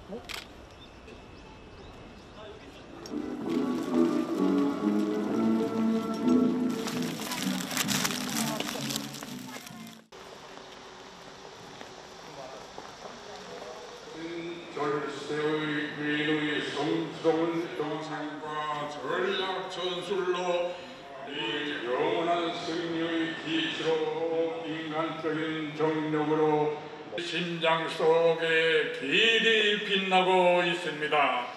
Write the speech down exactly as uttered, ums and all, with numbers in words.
절세의 위인의 성스러운 영상과 전략 전술로 이 영원한 승리의 기치로 인간적인 정력으로 심장 속에 길이 빛나고 있습니다.